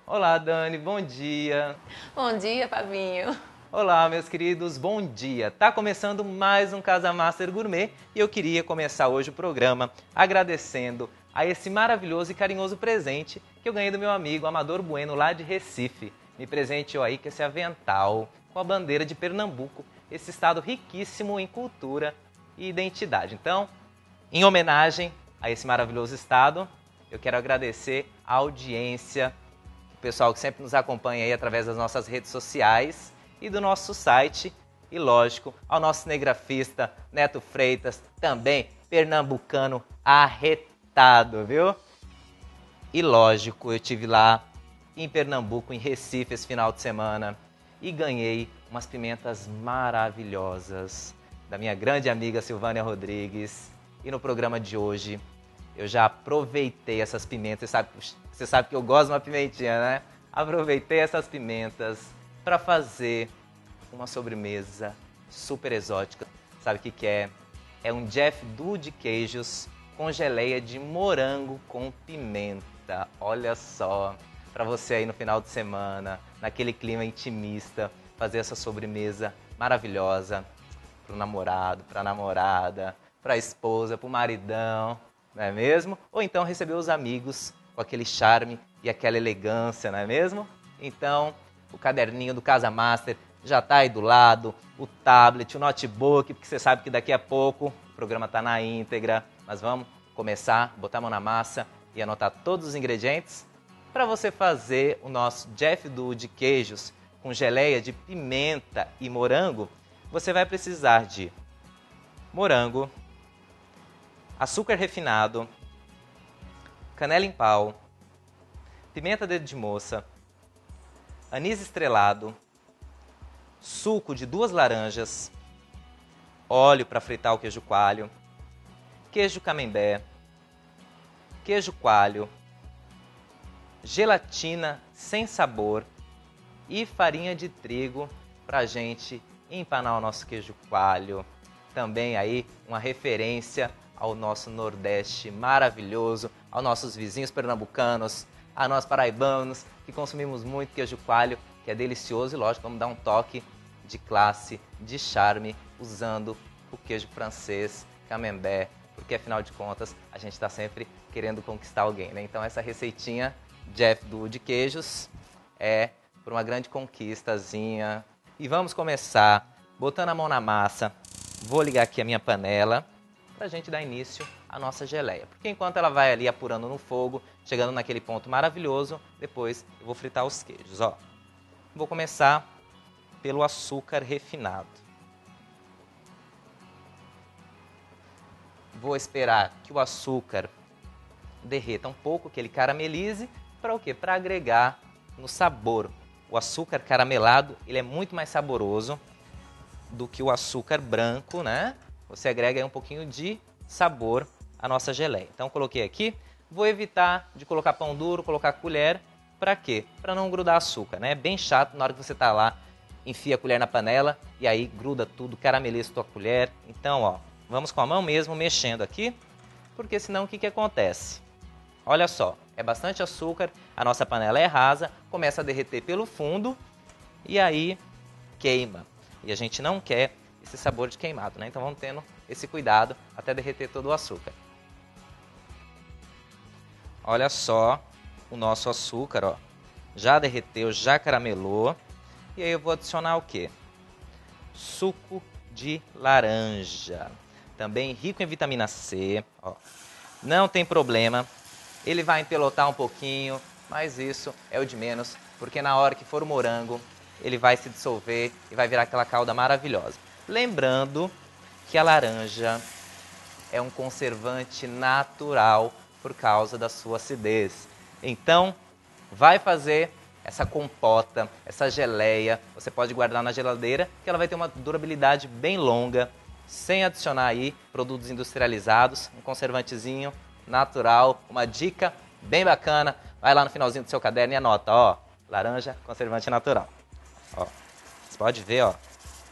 Olá, Dani, bom dia. Bom dia, Fabinho. Olá, meus queridos, bom dia. Tá começando mais um Casa Master Gourmet e eu queria começar hoje o programa agradecendo a esse maravilhoso e carinhoso presente que eu ganhei do meu amigo Amador Bueno, lá de Recife. Me presenteou aí com esse avental com a bandeira de Pernambuco, esse estado riquíssimo em cultura e identidade. Então, em homenagem a esse maravilhoso estado, eu quero agradecer a audiência, o pessoal que sempre nos acompanha aí através das nossas redes sociais e do nosso site. E lógico, ao nosso cinegrafista Neto Freitas, também pernambucano arretado, viu? E lógico, eu tive lá em Pernambuco, em Recife, esse final de semana e ganhei umas pimentas maravilhosas da minha grande amiga Silvânia Rodrigues. E no programa de hoje eu já aproveitei essas pimentas. Você sabe que eu gosto de uma pimentinha, né? Aproveitei essas pimentas para fazer uma sobremesa super exótica. Sabe o que é? É um Jeff Do de queijos com geleia de morango com pimenta. Olha só, para você aí no final de semana, naquele clima intimista, fazer essa sobremesa maravilhosa pro namorado, pra namorada, pra esposa, pro maridão, não é mesmo? Ou então receber os amigos com aquele charme e aquela elegância, não é mesmo? Então, o caderninho do Casa Master já está aí do lado, o tablet, o notebook, porque você sabe que daqui a pouco o programa está na íntegra. Mas vamos começar, botar a mão na massa e anotar todos os ingredientes para você fazer o nosso Jeff Do de queijos com geleia de pimenta e morango. Você vai precisar de morango, açúcar refinado, canela em pau, pimenta dedo de moça, anis estrelado, suco de 2 laranjas, óleo para fritar o queijo coalho, queijo camembert, queijo coalho, gelatina sem sabor e farinha de trigo para a gente empanar o nosso queijo coalho. Também aí uma referência ao nosso Nordeste maravilhoso, aos nossos vizinhos pernambucanos, a nós paraibanos que consumimos muito queijo coalho, que é delicioso. E lógico, vamos dar um toque de classe, de charme, usando o queijo francês, camembert, porque afinal de contas a gente está sempre querendo conquistar alguém, né? Então essa receitinha Jeff Do de queijos é por uma grande conquistazinha. E vamos começar botando a mão na massa. Vou ligar aqui a minha panela para a gente dar início à nossa geleia. Porque enquanto ela vai ali apurando no fogo, chegando naquele ponto maravilhoso, depois eu vou fritar os queijos, ó. Vou começar pelo açúcar refinado. Vou esperar que o açúcar derreta um pouco, que ele caramelize, para o quê? Para agregar no sabor. O açúcar caramelado, ele é muito mais saboroso do que o açúcar branco, né? Você agrega aí um pouquinho de sabor à nossa geleia. Então coloquei aqui, vou evitar de colocar pão duro, colocar colher, para quê? Para não grudar açúcar, né? É bem chato na hora que você tá lá, enfia a colher na panela e aí gruda tudo, carameliza a tua colher. Então, ó, vamos com a mão mesmo, mexendo aqui, porque senão o que acontece? Olha só, é bastante açúcar, a nossa panela é rasa, começa a derreter pelo fundo e aí queima. E a gente não quer esse sabor de queimado, né? Então vamos tendo esse cuidado até derreter todo o açúcar. Olha só o nosso açúcar, ó. Já derreteu, já caramelou. E aí eu vou adicionar o quê? Suco de laranja. Também rico em vitamina C, ó. Não tem problema. Ele vai empelotar um pouquinho, mas isso é o de menos, porque na hora que for o morango, ele vai se dissolver e vai virar aquela calda maravilhosa. Lembrando que a laranja é um conservante natural por causa da sua acidez. Então, vai fazer essa compota, essa geleia, você pode guardar na geladeira, que ela vai ter uma durabilidade bem longa, sem adicionar aí produtos industrializados, um conservantezinho natural, uma dica bem bacana. Vai lá no finalzinho do seu caderno e anota, ó, laranja, conservante natural. Ó, você pode ver, ó,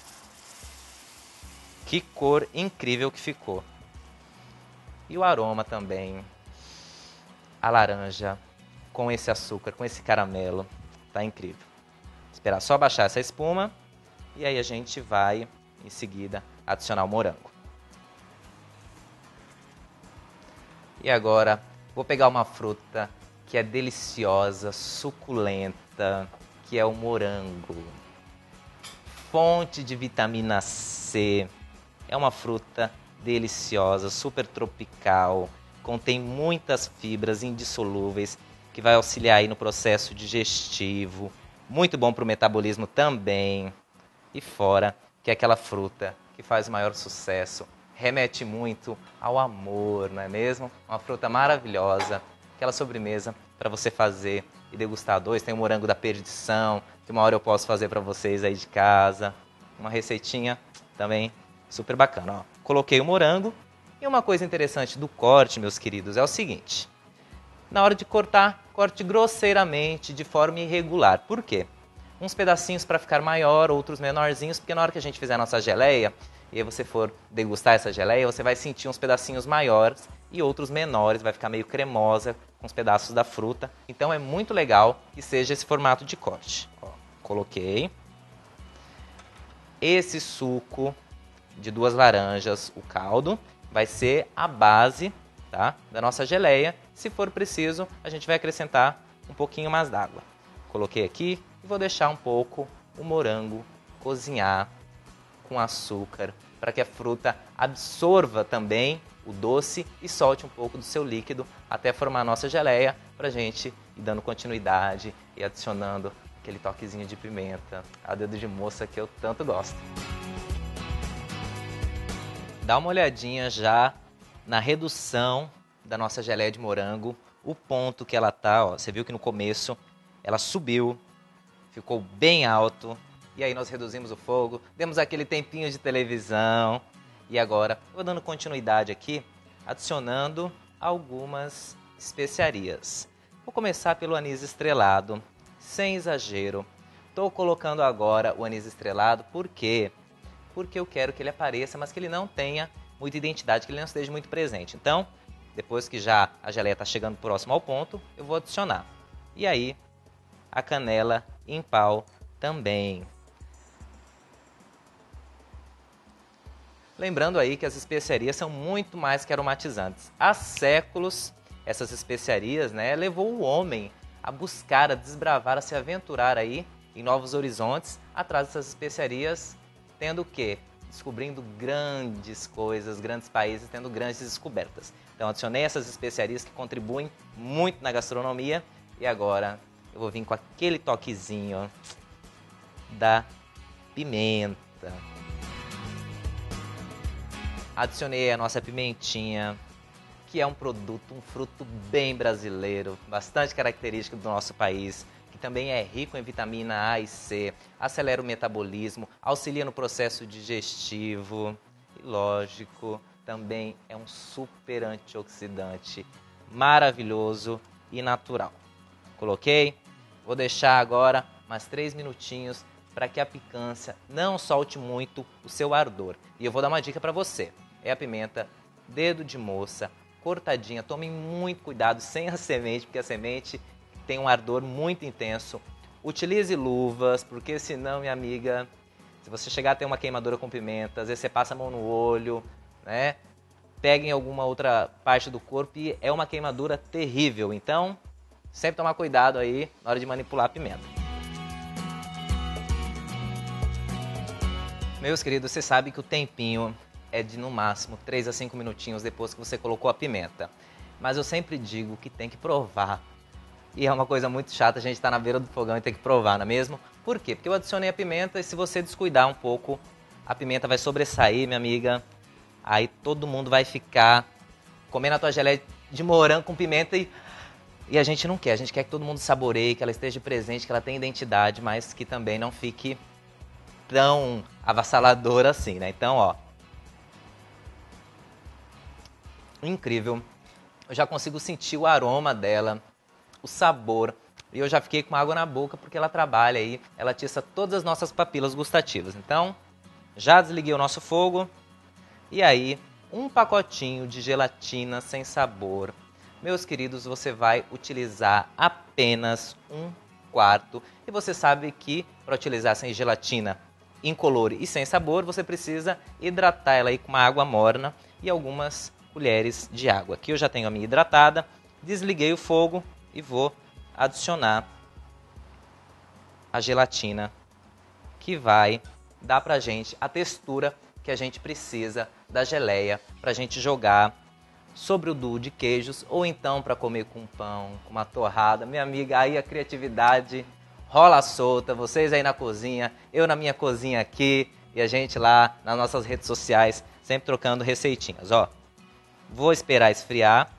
que cor incrível que ficou. E o aroma também, a laranja com esse açúcar, com esse caramelo. Tá incrível. Esperar só baixar essa espuma e aí a gente vai, em seguida, adicionar o morango. E agora, vou pegar uma fruta que é deliciosa, suculenta, que é o morango. Fonte de vitamina C. É uma fruta deliciosa, super tropical, contém muitas fibras indissolúveis, que vai auxiliar aí no processo digestivo, muito bom para o metabolismo também. E fora que é aquela fruta que faz o maior sucesso, remete muito ao amor, não é mesmo? Uma fruta maravilhosa, aquela sobremesa para você fazer e degustar dois. Tem o morango da perdição, que uma hora eu posso fazer para vocês aí de casa. Uma receitinha também super bacana. Ó, coloquei o morango e uma coisa interessante do corte, meus queridos, é o seguinte. Na hora de cortar, corte grosseiramente, de forma irregular. Por quê? Uns pedacinhos para ficar maior, outros menorzinhos, porque na hora que a gente fizer a nossa geleia, e aí você for degustar essa geleia, você vai sentir uns pedacinhos maiores e outros menores, vai ficar meio cremosa com os pedaços da fruta. Então é muito legal que seja esse formato de corte. Ó, coloquei. Esse suco de 2 laranjas, o caldo, vai ser a base, tá, da nossa geleia. Se for preciso, a gente vai acrescentar um pouquinho mais d'água. Coloquei aqui e vou deixar um pouco o morango cozinhar com açúcar, para que a fruta absorva também o doce e solte um pouco do seu líquido até formar a nossa geleia, para a gente ir dando continuidade e adicionando aquele toquezinho de pimenta, a dedo de moça que eu tanto gosto. Dá uma olhadinha já na redução da nossa geleia de morango, o ponto que ela tá, ó, você viu que no começo ela subiu, ficou bem alto, e aí nós reduzimos o fogo, demos aquele tempinho de televisão, e agora eu vou dando continuidade aqui, adicionando algumas especiarias. Vou começar pelo anis estrelado, sem exagero. Estou colocando agora o anis estrelado, por quê? Porque eu quero que ele apareça, mas que ele não tenha muita identidade, que ele não esteja muito presente. Então, depois que já a geleia está chegando próximo ao ponto, eu vou adicionar. E aí, a canela em pau também. Lembrando aí que as especiarias são muito mais que aromatizantes. Há séculos, essas especiarias, né, levou o homem a buscar, a desbravar, a se aventurar aí em novos horizontes, atrás dessas especiarias, tendo o quê? Descobrindo grandes coisas, grandes países, tendo grandes descobertas. Então, adicionei essas especiarias que contribuem muito na gastronomia e agora eu vou vir com aquele toquezinho da pimenta. Adicionei a nossa pimentinha, que é um produto, um fruto bem brasileiro, bastante característico do nosso país, que também é rico em vitamina A e C, acelera o metabolismo, auxilia no processo digestivo e, lógico, também é um super antioxidante maravilhoso e natural. Coloquei, vou deixar agora mais 3 minutinhos para que a picância não solte muito o seu ardor. E eu vou dar uma dica para você, é a pimenta dedo de moça, cortadinha, tomem muito cuidado sem a semente, porque a semente tem um ardor muito intenso. Utilize luvas, porque senão, minha amiga, se você chegar a ter uma queimadura com pimenta, às vezes você passa a mão no olho, né? Pega em alguma outra parte do corpo e é uma queimadura terrível. Então, sempre tomar cuidado aí na hora de manipular a pimenta. Meus queridos, você sabe que o tempinho é de no máximo 3 a 5 minutinhos depois que você colocou a pimenta. Mas eu sempre digo que tem que provar. E é uma coisa muito chata a gente estar na beira do fogão e ter que provar, não é mesmo? Por quê? Porque eu adicionei a pimenta e se você descuidar um pouco, a pimenta vai sobressair, minha amiga. Aí todo mundo vai ficar comendo a tua geleia de morango com pimenta e a gente não quer. A gente quer que todo mundo saboreie, que ela esteja presente, que ela tenha identidade, mas que também não fique tão avassaladora assim, né? Então, ó, incrível. Eu já consigo sentir o aroma dela, o sabor. E eu já fiquei com água na boca porque ela trabalha aí, ela atiça todas as nossas papilas gustativas. Então, já desliguei o nosso fogo. E aí, um pacotinho de gelatina sem sabor. meus queridos, você vai utilizar apenas 1/4. E você sabe que para utilizar sem gelatina incolor e sem sabor, você precisa hidratar ela aí com uma água morna e algumas colheres de água. Aqui eu já tenho a minha hidratada, desliguei o fogo e vou adicionar a gelatina, que vai dar pra gente a textura que a gente precisa da geleia pra gente jogar sobre o duo de queijos ou então para comer com pão, com uma torrada. Minha amiga, aí a criatividade rola solta, vocês aí na cozinha, eu na minha cozinha aqui e a gente lá nas nossas redes sociais, sempre trocando receitinhas, ó. Vou esperar esfriar.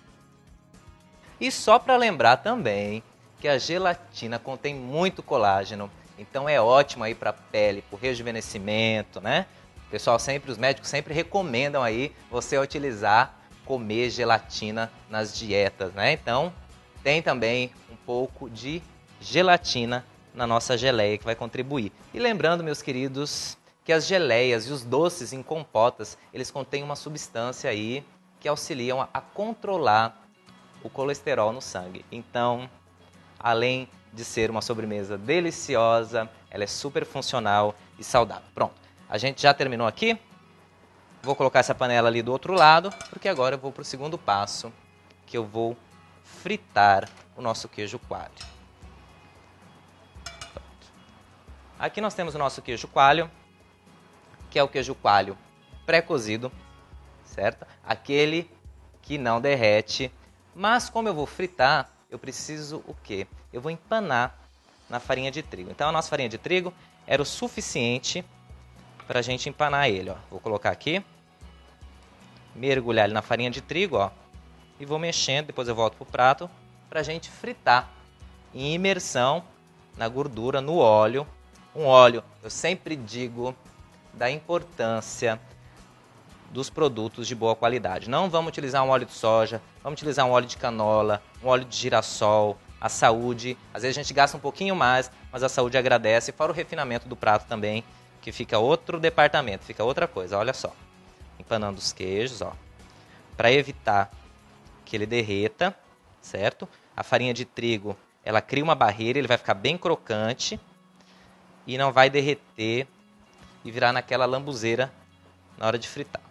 E só para lembrar também que a gelatina contém muito colágeno, então é ótimo aí para a pele, para o rejuvenescimento, né? Pessoal, os médicos sempre recomendam aí você utilizar, comer gelatina nas dietas, né? Então, tem também um pouco de gelatina na nossa geleia que vai contribuir. E lembrando, meus queridos, que as geleias e os doces em compotas, eles contêm uma substância aí que auxiliam a controlar o colesterol no sangue. Então, além de ser uma sobremesa deliciosa, ela é super funcional e saudável. Pronto, a gente já terminou aqui. Vou colocar essa panela ali do outro lado, porque agora eu vou para o segundo passo, que eu vou fritar o nosso queijo coalho. Pronto. Aqui nós temos o nosso queijo coalho, que é o queijo coalho pré-cozido, certo? Aquele que não derrete. Mas como eu vou fritar, eu preciso o quê? Eu vou empanar na farinha de trigo. Então a nossa farinha de trigo era o suficiente para a gente empanar ele, ó. Vou colocar aqui, mergulhar ele na farinha de trigo, ó, e vou mexendo, depois eu volto pro prato, para a gente fritar em imersão na gordura, no óleo. Um óleo, eu sempre digo da importância dos produtos de boa qualidade. Não vamos utilizar um óleo de soja, vamos utilizar um óleo de canola, um óleo de girassol. A saúde, às vezes a gente gasta um pouquinho mais, mas a saúde agradece, fora o refinamento do prato também, que fica outro departamento, fica outra coisa, olha só. Empanando os queijos, ó, para evitar que ele derreta, certo? A farinha de trigo, ela cria uma barreira, ele vai ficar bem crocante e não vai derreter e virar naquela lambuzeira na hora de fritar.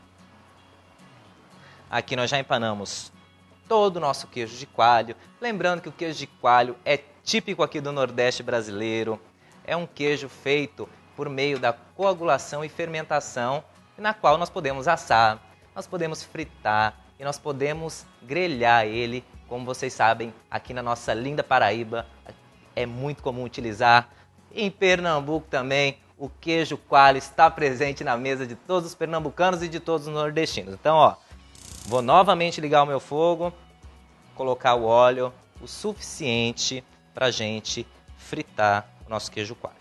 Aqui nós já empanamos todo o nosso queijo de coalho. Lembrando que o queijo de coalho é típico aqui do Nordeste brasileiro. É um queijo feito por meio da coagulação e fermentação, na qual nós podemos assar, nós podemos fritar e nós podemos grelhar ele. Como vocês sabem, aqui na nossa linda Paraíba é muito comum utilizar. Em Pernambuco também, o queijo coalho está presente na mesa de todos os pernambucanos e de todos os nordestinos. Então, ó, vou novamente ligar o meu fogo, colocar o óleo o suficiente para a gente fritar o nosso queijo coalho.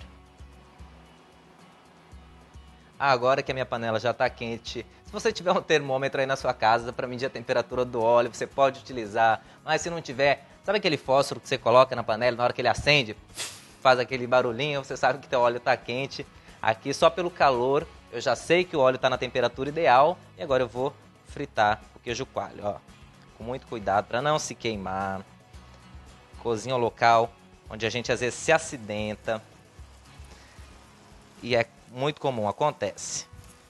Agora que a minha panela já está quente, se você tiver um termômetro aí na sua casa para medir a temperatura do óleo, você pode utilizar. Mas se não tiver, sabe aquele fósforo que você coloca na panela, na hora que ele acende, faz aquele barulhinho, você sabe que teu óleo está quente. Aqui só pelo calor, eu já sei que o óleo está na temperatura ideal e agora eu vou fritar o queijo coalho, ó, com muito cuidado para não se queimar. Cozinha o local onde a gente às vezes se acidenta e é muito comum, acontece.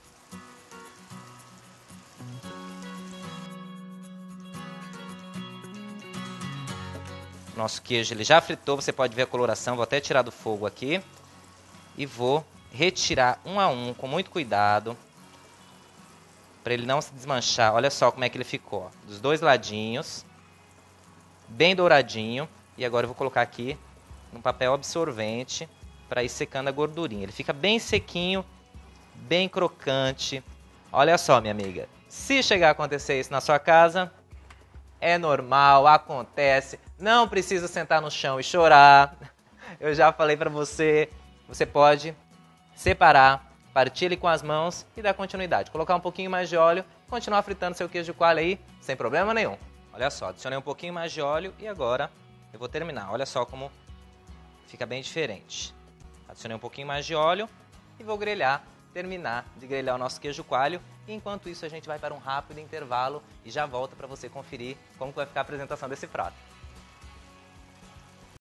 Nosso queijo ele já fritou, você pode ver a coloração, vou até tirar do fogo aqui e vou retirar um a um com muito cuidado para ele não se desmanchar. Olha só como é que ele ficou, ó, dos dois ladinhos, bem douradinho. E agora eu vou colocar aqui no papel absorvente para ir secando a gordurinha. Ele fica bem sequinho, bem crocante. Olha só, minha amiga, se chegar a acontecer isso na sua casa, é normal, acontece. Não precisa sentar no chão e chorar. Eu já falei para você, você pode separar, partir ele com as mãos e dar continuidade. Colocar um pouquinho mais de óleo, continuar fritando seu queijo de coalho aí, sem problema nenhum. Olha só, adicionei um pouquinho mais de óleo e agora eu vou terminar. Olha só como fica bem diferente. Adicionei um pouquinho mais de óleo e vou grelhar, terminar de grelhar o nosso queijo coalho. E enquanto isso a gente vai para um rápido intervalo e já volta para você conferir como vai ficar a apresentação desse prato.